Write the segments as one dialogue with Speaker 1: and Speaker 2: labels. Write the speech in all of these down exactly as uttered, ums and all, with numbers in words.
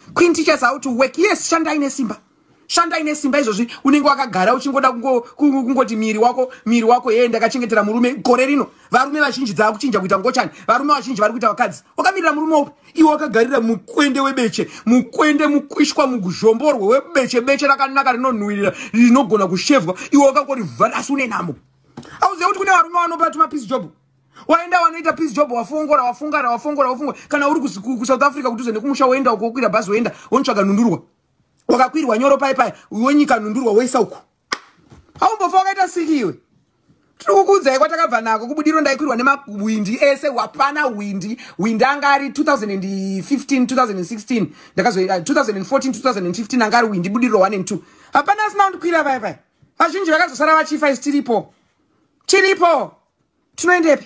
Speaker 1: Queen teaches how to work. Yes, shanda ine simba. Shanda ine simba izvozvi unenge wakagara uchingoda kungoti miri wako miri wako yeye ndakachengetera murume gore rino varume vazhinji dzava kuchinja kuita ngochani varume vazhinji vari kuita vakadzi wakamirira murume upi iwe wakagarira mukwende webeche mukwende mukwishwa muguzhomborwe webeche beche rakanaka rinonhuwirira rinogona kushevwa iwe wakangoti vhasi une nhamo auziva kuti kune varume vanopa tumapeace job waenda wanoita peace job wafongora wafungara wafongora wafungora kana uri kuSouth Africa kutuze nekumusha woenda ukokwira bhazi woenda wonotsvaga nhundurwa wakakwirwa nyoro pai pai wonyika nhundurwa woisa uko aumbofa wakaita sikiwe tiri kukuudzai kwatakabva nako kubudiro ndaikwirwa nemawindi ese wapana windi windi anga ari twenty fifteen twenty sixteen ndakazoita twenty fourteen twenty fifteen anga ari windi budiro one and two hapana asina kundikwira pai pai vazhinji vakazosara vachifa isi tiripo tiripo tinoendepi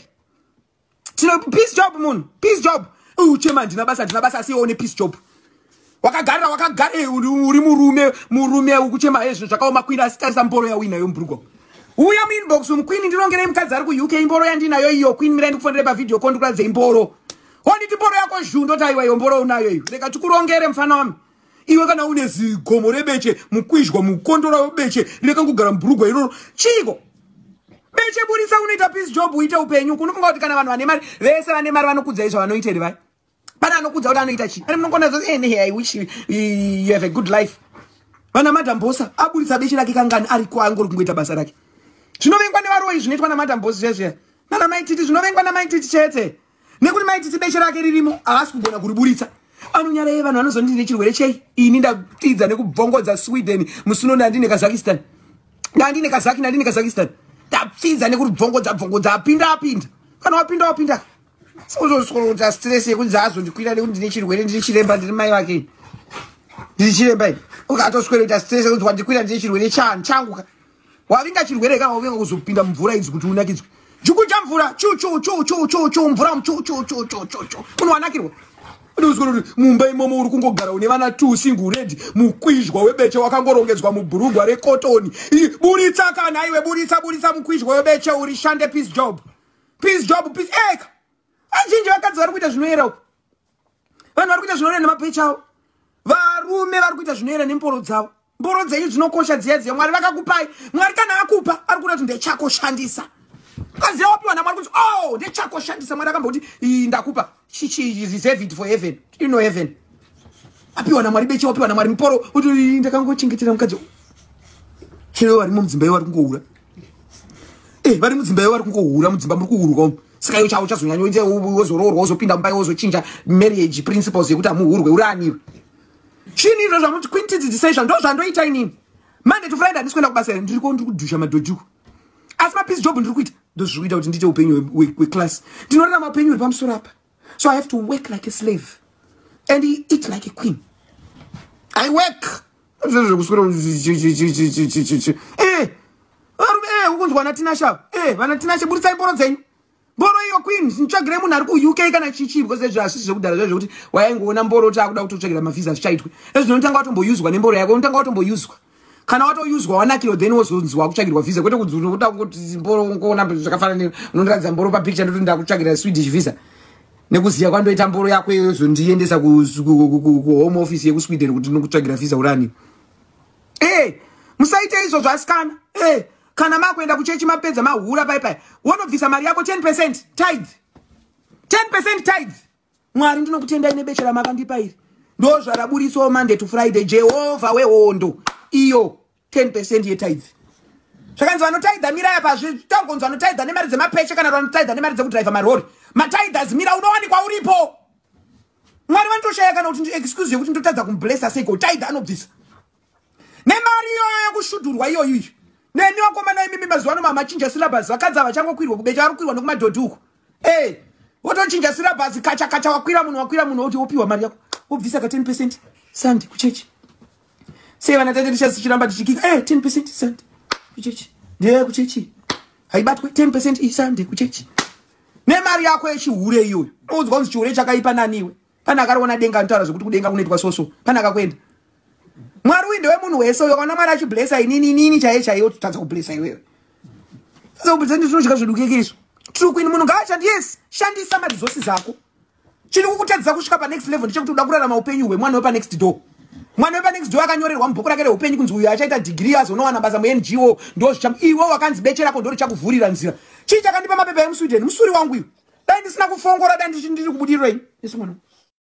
Speaker 1: tino peace job munhu peace job uchema ndina basa ndina basa asione peace job wakagarira wakagara uri murume murume ukuchema hezvo zvakaoma Queen asitarisa mboro yawina yombrugwa uya muinbox umuqueen ndinongere mukadzi ari ku U K imboro yandinayo iyo Queen miraindi kufondera pa video call ndikuradze imboro wanditi mboro yako zhundo taiwa iyo mboro unayo iyo reka tikurongere mfana wami iwe kana une zigomo rebeche mukwizhwa mukondora webeche reka kugara mbrugwa iroro chiko beche burisa unoita peace job uite upenyu kunofunga kuti kana vanhu vane mari vese vane mari vanokudza izvo vanoiteri vai pana anokudza kuti anoita chi ari munongona zvo eh hey I wish you, you have a good life vana madambosa aburisa beche rake kangani ari kwangori kungoita basa rake zvinovengwa nevaroi zvinoitwa namadambosi zvezve nana maititi zvinovengwa namaititi chete nekuti maititi beche rake ririmo havasi kugona kuriburitsa anonyara ye vanhu vanozondine chirwere chei ini ndatidza nekubvongodza Sweden musuno ndandine Kazakhstan ndandine Kazakh ndandine Kazakhstan ndapfidza nekubvongodza bvongodza apinda apinda kana wapinda wapinda sozosota stress yekuti azondikwira nekuti ndine chirwere ndine chiremba ndine mai wake ndine chiremba ukatoswera kuita stress yekuti wandikwira ndine chirwere chani changu wavinga chirwere kana wavinga kuzopinda mvura idzi kuti unakidzwe jukuja mvura chu chu chu chu chu chu mvura chu chu chu chu chu chu unowanakirwa unozvona mumba imomo uri kungogara une vana two single red mukwizhwa webeche wakangorongedzwa mubhurugwa rekotoni buritsa kana iwe buritsa buritsa mukwizhwa webeche uri shande peace job peace job peace eka azhinji vakadzi vari kuita zvinoera uko vanhu vari kuita zvinoera nemapechi avo varume vari kuita zvinoera nemboro dzavo mboro dzenyu dzinokosha dziya dziya Mwari vakakupai Mwari kana akupa ari kuda kuti ndechakoshandisa kaziya wapiwa naMwari kuti oh ndechakoshandisa Mwari akamba kuti ndakupa chichi reserve it for heaven you know heaven apiwa naMwari bechi wapiwa naMwari mporo kuti ndakangochengetera mukadzi chero vari mudzimba vari kungohura eh vari mudzimba vari kungohura mudzimba muri kuhuruka saka iwe chavo chazonyanya uite wozoroorwa wozopinda mumba wozochinja marriage principles yekuti amuhurwe uraniwe chini izvo zvamuti Queen tidzi decision ndo zvandoita inini Monday to Friday ndisikuenda kubasa ndiri ko ndiri kudhusha madhojuku asi ma peace job ndiri kuita ndo zviri kuita kuti ndiite upenyu weclass ndinorara mapenyu uri pamusoro apa so I have to work like a slave and eat like a queen I work eh varume eh ukunzwa natinasha eh vana tinasha buritsai mboro dzenyu mboro iyo Queen nitsvagire munhu ari ku U K kana chichi because zvezvo asisi zvekudhara zvezvo kuti waingoona mboro kuti akuda kutotsvagira mavisa zvichaitwe ezvo unotanga watomboyuzwa nemboro yako unotanga watomboyuzwa kana watoyuzwa wanakiro then wozonzwa kutsvagirwa visa kwete kuti unoda kuti mboro ngoona zvakafanana unondiradza mboro papicture ndoti ndakutsvagira Swedish visa nekuziya kwandoita mboro yako yozondiendesa ku home office yeku Sweden kuti ndinokutsvagira visa urani eh musaite izvo zvasikana eh kana makuenda kuchechi mapedza mahura pai pai wonobvisa mari yako ten percent tithe ten percent tithe Mwari ndinokutendai nebeche ramakandipa iri ndo zvaraburitsawo Monday to Friday Jehovha wehondo iyo ten percent yetithe zvakanzi vanotitha mira yapazvi tagonzwa vanotitha nemari dzemapeche kana vanotitha nemari dzekudriva marori matithers mira unowanikwa uripo Mwari vanotoshaya kana kuti excuse yekuti ndotadza kumblessa seiko tithe anobvisa nemari iyoyo yekushudhurwa iyoyo iyo neni wakomana imimi mazuva ano mamachinja syllabus vakadzi havachangokwirwa kubecha vari kukwirwa nekumadhodhuku eh wotochinja syllabus kacha kacha wakwira munhu wakwira munhu woti wopiwa mari yako wobvisa ka ten percent Sunday kuchechi sei vana tate tichiramba tichikika eh ten percent Sunday kuchechi ndiye kuchechi haibatwe ten percent Sunday kuchechi nemari yako yechihure iyoyo unozwa kuti chihure chakaipa naniwe pana akariona denga anotaura zvokuti kudenga kunoitwa soso pana akakwenda Mwari winde wemunhu wese uyo kana Mwari achiblessa inini nini chaiye chaiye totadza kublessa iwewe sasa ubudza ndizvo zvikazvodukeke izvo tiri Queen munhu ngaachandi yes shandisa maresources ako chiri kukutadzisa kusvika pa next level ndechekuti uda kurarama upenyu hwemwana wepa next door. Mwana wepa next door akanyorerwa mubhuku rake reupenyu kunzi uyu achaita degree azonowana basa mu N G O ndo zvichamu iwe wakanzi beche rako ndo richakuvhurira nzira. Chii chakandipa mapepa emuSweden musuri wangu iwe. Dai ndisina kufongora dai ndiri kubudiro ini. Yesu mwana.